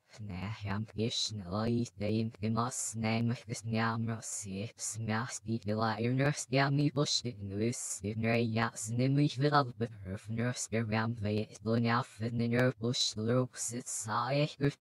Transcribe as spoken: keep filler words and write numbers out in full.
Neham Gishnala Dame Gimas name this Nyamrosi, Smasty the Lioners Yami Bush in Lewis, in Rayas Nimish Villa, but her nurse Ram Vay, Lunaf in the Bush, Lopes, it's Sai,